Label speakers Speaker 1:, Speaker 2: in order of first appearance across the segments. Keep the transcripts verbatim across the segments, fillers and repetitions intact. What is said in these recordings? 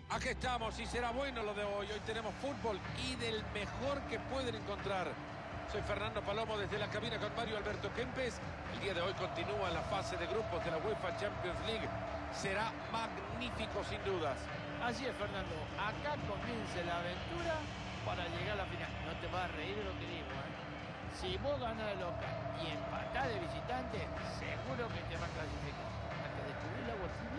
Speaker 1: Aquí estamos y será bueno lo de hoy. Hoy tenemos fútbol y del mejor que pueden encontrar. Soy Fernando Palomo desde la cabina con Mario Alberto Kempes. El día de hoy continúa la fase de grupos de la UEFA Champions League. Será magnífico sin dudas.
Speaker 2: Así es, Fernando. Acá comienza la aventura para llegar a la final. No te vas a reír de lo que digo, ¿eh? Si vos ganás de local y empatás de visitante, seguro que te vas a clasificar. Hasta que descubrir la bolsilla.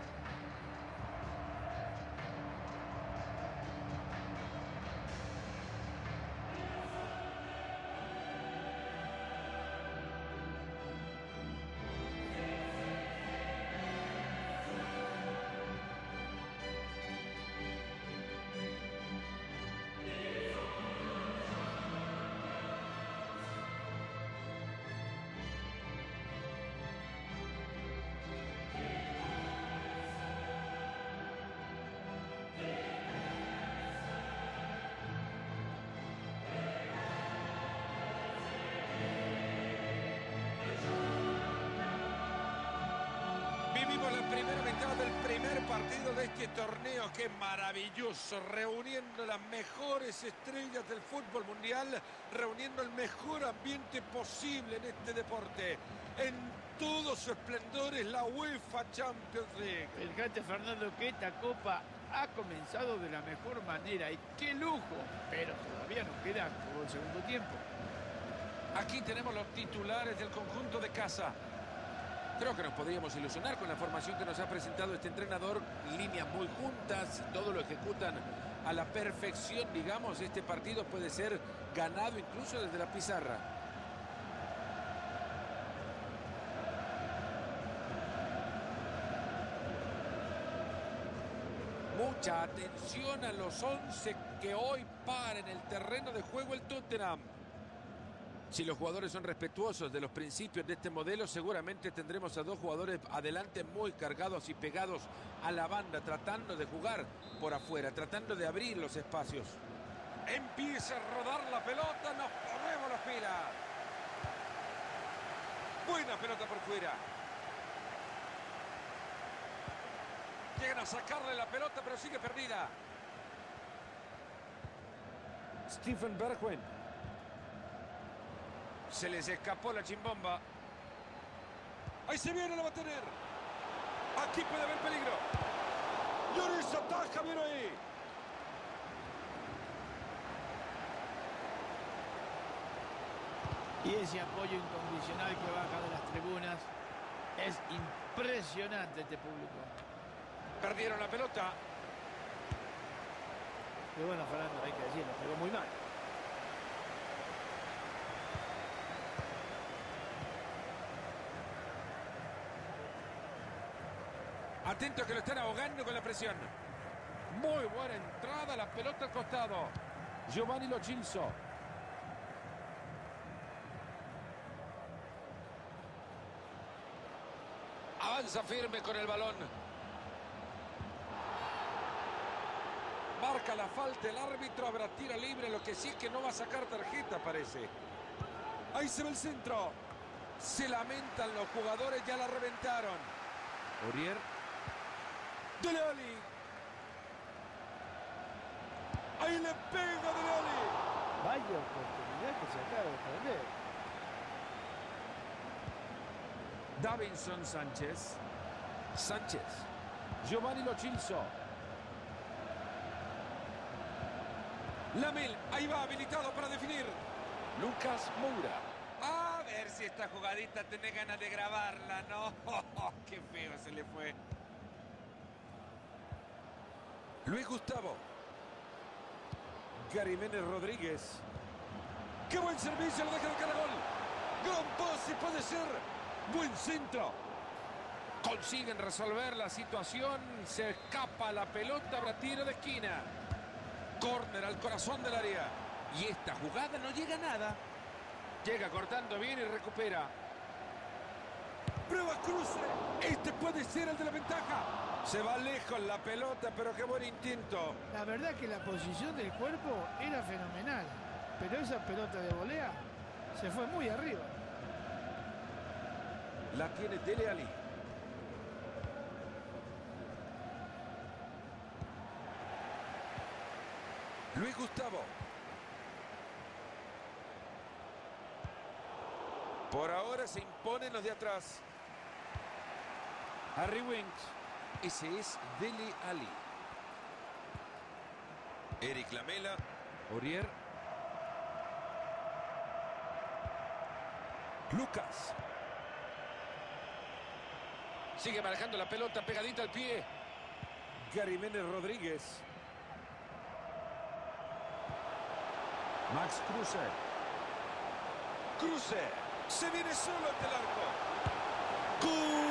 Speaker 1: Del primer partido de este torneo, que maravilloso, reuniendo las mejores estrellas del fútbol mundial, reuniendo el mejor ambiente posible en este deporte, en todo su esplendor es la UEFA Champions League.
Speaker 2: Fíjate, Fernando, que esta copa ha comenzado de la mejor manera y qué lujo, pero todavía nos queda todo el segundo tiempo.
Speaker 1: Aquí tenemos los titulares del conjunto de casa. Creo que nos podríamos ilusionar con la formación que nos ha presentado este entrenador. Líneas muy juntas, todo lo ejecutan a la perfección, digamos. Este partido puede ser ganado incluso desde la pizarra. Mucha atención a los once que hoy paran en el terreno de juego el Tottenham. Si los jugadores son respetuosos de los principios de este modelo, seguramente tendremos a dos jugadores adelante muy cargados y pegados a la banda, tratando de jugar por afuera, tratando de abrir los espacios. Empieza a rodar la pelota, nos ponemos las pilas. Buena pelota por fuera. Llegan a sacarle la pelota, pero sigue perdida. Steven Bergwijn. Se les escapó la chimbomba. Ahí se viene, lo va a tener. Aquí puede haber peligro. Lloris ataja, bien ahí.
Speaker 2: Y ese apoyo incondicional que baja de las tribunas. Es impresionante este público.
Speaker 1: Perdieron la pelota.
Speaker 2: Y bueno, Fernando, hay que decirlo, pegó muy mal.
Speaker 1: Atento que lo están ahogando con la presión. Muy buena entrada, la pelota al costado. Giovanni Lo Celso. Avanza firme con el balón. Marca la falta el árbitro, habrá tiro libre, lo que sí es que no va a sacar tarjeta, parece. Ahí se ve el centro. Se lamentan los jugadores, ya la reventaron. Aurier. Dele Alli. Ahí le pega Dele Alli.
Speaker 2: Vaya oportunidad que se acaba de perder.
Speaker 1: Davinson Sánchez. Sánchez. Giovanni Lo Celso. Lamel, ahí va, habilitado para definir. Lucas Moura. A ver si esta jugadita tenés ganas de grabarla, ¿no? Oh, qué feo se le fue. Luis Gustavo. Gary Méndez Rodríguez. ¡Qué buen servicio! Lo deja de cara gol. Gran pase, puede ser. Buen centro. Consiguen resolver la situación. Se escapa la pelota. Habrá tiro de esquina. Córner al corazón del área. Y esta jugada no llega a nada. Llega cortando bien y recupera. Prueba cruce. Este puede ser el de la ventaja. Se va lejos la pelota, pero qué buen instinto.
Speaker 3: La verdad que la posición del cuerpo era fenomenal. Pero esa pelota de volea se fue muy arriba.
Speaker 1: La tiene Dele Alli. Luis Gustavo. Por ahora se imponen los de atrás.
Speaker 2: Harry Winks.
Speaker 1: Ese es Dele Alli. Eric Lamela.
Speaker 2: Aurier.
Speaker 1: Lucas. Sigue manejando la pelota pegadita al pie. Gary Méndez Rodríguez.
Speaker 2: Max Kruse.
Speaker 1: Kruse. Se viene solo ante el arco. ¡Gol!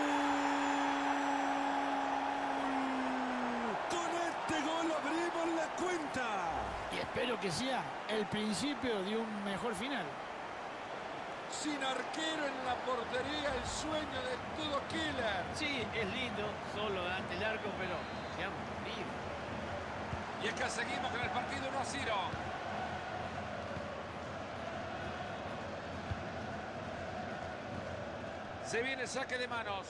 Speaker 1: Con este gol abrimos la cuenta.
Speaker 3: Y espero que sea el principio de un mejor final.
Speaker 1: Sin arquero en la portería, el sueño de todo killer.
Speaker 2: Sí, es lindo, solo ante el arco, pero seamos vivos.
Speaker 1: Y es que seguimos con el partido uno a cero. Se viene el saque de manos.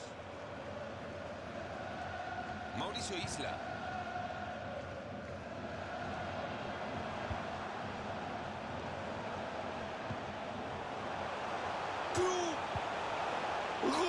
Speaker 1: Mauricio Isla. Cruz. ¡Gol!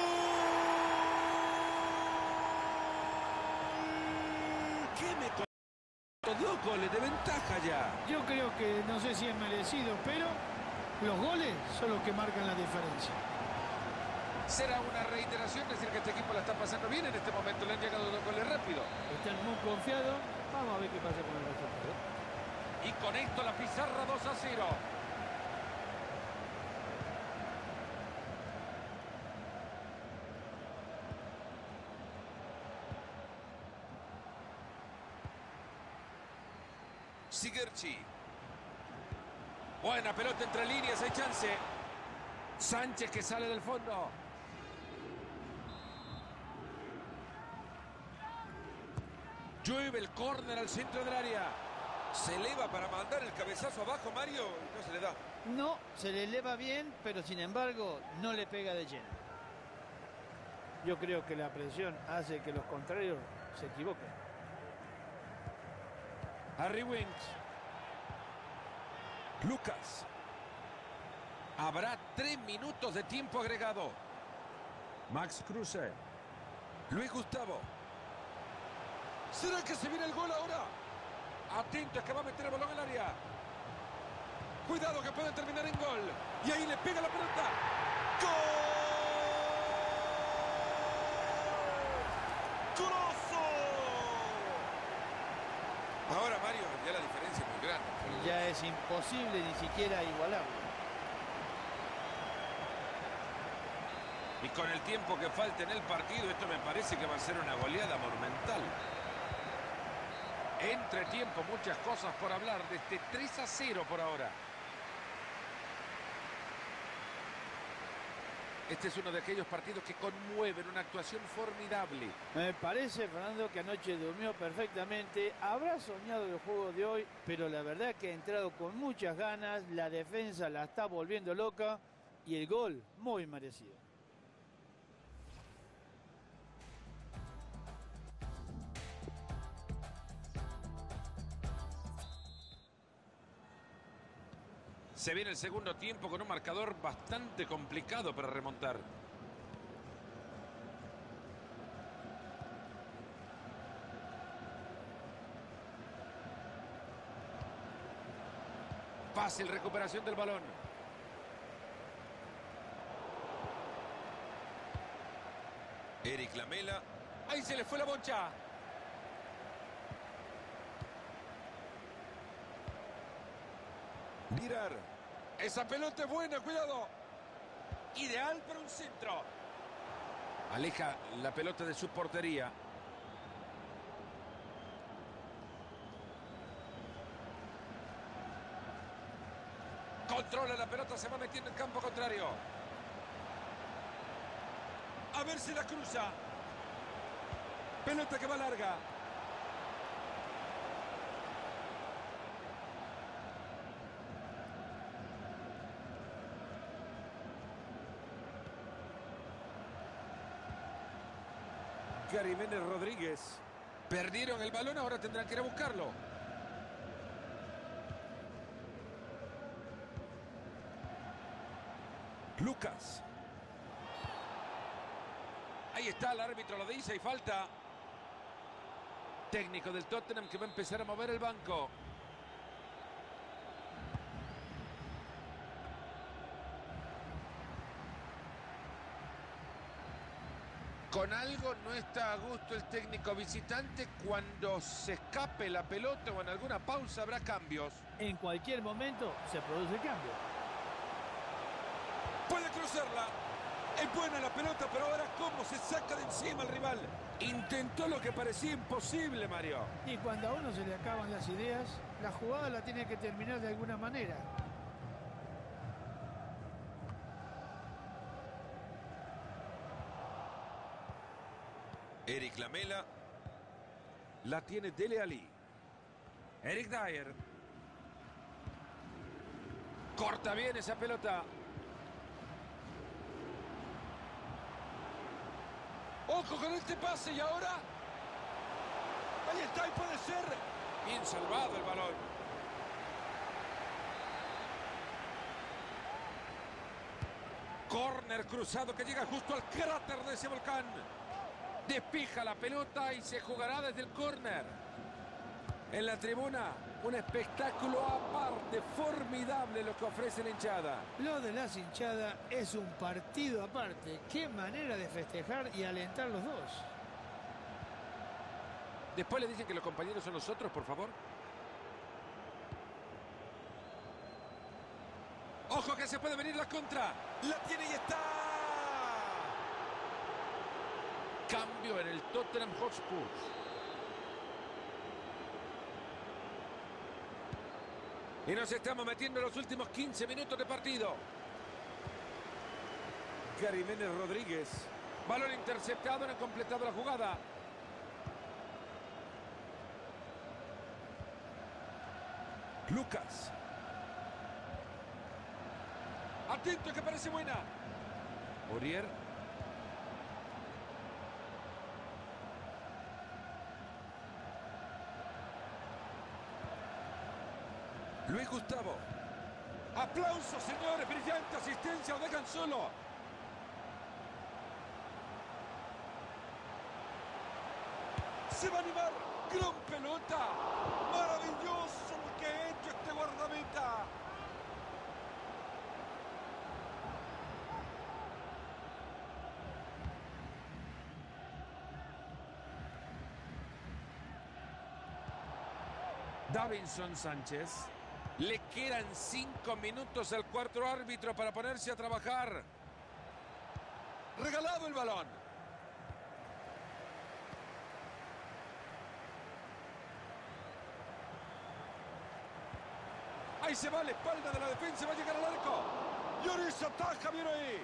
Speaker 1: ¿Qué me costó? Dos goles de ventaja ya.
Speaker 3: Yo creo que no sé si es merecido, pero los goles son los que marcan la diferencia.
Speaker 1: Será una reiteración decir que este equipo la está pasando bien en este momento. Le han llegado dos goles rápido.
Speaker 2: Están muy confiados. Vamos a ver qué pasa con el resultado.
Speaker 1: Y con esto la pizarra dos a cero. Sigerchi. Buena pelota entre líneas, hay chance. Sánchez que sale del fondo. Llueve el córner al centro del área. Se eleva para mandar el cabezazo abajo, Mario, y no se le da.
Speaker 2: No, se le eleva bien, pero sin embargo no le pega de lleno.
Speaker 3: Yo creo que la presión hace que los contrarios se equivoquen.
Speaker 2: Harry Winks.
Speaker 1: Lucas. Habrá tres minutos de tiempo agregado.
Speaker 2: Max Kruse.
Speaker 1: Luis Gustavo. ¿Será que se viene el gol ahora? Atento, es que va a meter el balón en el área. Cuidado que puede terminar en gol. Y ahí le pega la pelota. ¡Gol! ¡Golazo! Ahora, Mario, ya la diferencia es muy grande.
Speaker 2: Ya es imposible ni siquiera igualarlo.
Speaker 1: Y con el tiempo que falta en el partido, esto me parece que va a ser una goleada monumental. Entre tiempo, muchas cosas por hablar de este tres a cero por ahora. Este es uno de aquellos partidos que conmueven, una actuación formidable.
Speaker 2: Me parece, Fernando, que anoche durmió perfectamente. Habrá soñado el juego de hoy, pero la verdad que ha entrado con muchas ganas. La defensa la está volviendo loca y el gol muy merecido.
Speaker 1: Se viene el segundo tiempo con un marcador bastante complicado para remontar. Fácil recuperación del balón. Eric Lamela. ¡Ahí se le fue la bocha! Virar. Esa pelota es buena, cuidado. Ideal para un centro. Aleja la pelota de su portería. Controla la pelota, se va metiendo en campo contrario. A ver si la cruza. Pelota que va larga. Gary Méndez Rodríguez. Perdieron el balón, ahora tendrán que ir a buscarlo. Lucas. Ahí está, el árbitro lo dice y falta. Técnico del Tottenham que va a empezar a mover el banco. Con algo no está a gusto el técnico visitante. Cuando se escape la pelota o en alguna pausa habrá cambios.
Speaker 3: En cualquier momento se produce el cambio.
Speaker 1: Puede cruzarla. Es buena la pelota, pero ahora cómo se saca de encima el rival. Intentó lo que parecía imposible, Mario.
Speaker 3: Y cuando a uno se le acaban las ideas, la jugada la tiene que terminar de alguna manera.
Speaker 1: Eric Lamela. La tiene Dele Alli. Eric Dyer. Corta bien esa pelota. Ojo con este pase y ahora. Ahí está y puede ser. Bien salvado el balón. Córner cruzado que llega justo al cráter de ese volcán. Despija la pelota y se jugará desde el córner. En la tribuna, un espectáculo aparte, formidable lo que ofrece la hinchada.
Speaker 3: Lo de las hinchadas es un partido aparte. Qué manera de festejar y alentar los dos.
Speaker 1: Después le dicen que los compañeros son los otros, por favor. ¡Ojo que se puede venir la contra! ¡La tiene y está! Cambio en el Tottenham Hotspur. Y nos estamos metiendo en los últimos quince minutos de partido. Gary Méndez Rodríguez. Balón interceptado, no ha completado la jugada. Lucas. Atento que parece buena. Aurier. Luis Gustavo. Aplausos, señores. Brillante asistencia. Lo dejan solo. Se va a animar. Gran pelota. Maravilloso lo que ha hecho este guardameta. Davinson Sánchez. Le quedan cinco minutos al cuarto árbitro para ponerse a trabajar. Regalado el balón. Ahí se va a la espalda de la defensa, va a llegar al arco. Lloris ataja, bien ahí.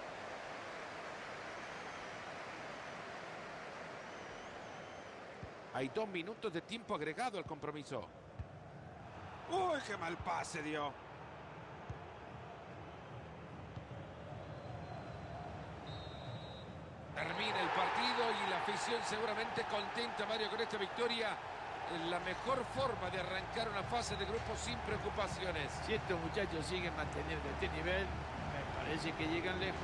Speaker 1: Hay dos minutos de tiempo agregado al compromiso. ¡Uy, qué mal pase dio! Termina el partido y la afición seguramente contenta, Mario, con esta victoria. La mejor forma de arrancar una fase de grupo sin preocupaciones.
Speaker 2: Si estos muchachos siguen manteniendo este nivel, me parece que llegan lejos.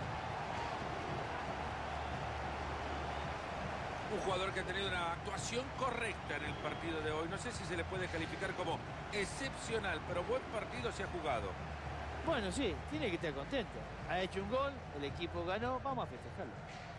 Speaker 1: Un jugador que ha tenido una actuación correcta en el partido de hoy. No sé si se le puede calificar como excepcional, pero buen partido se ha jugado.
Speaker 2: Bueno, sí, tiene que estar contento. Ha hecho un gol, el equipo ganó, vamos a festejarlo.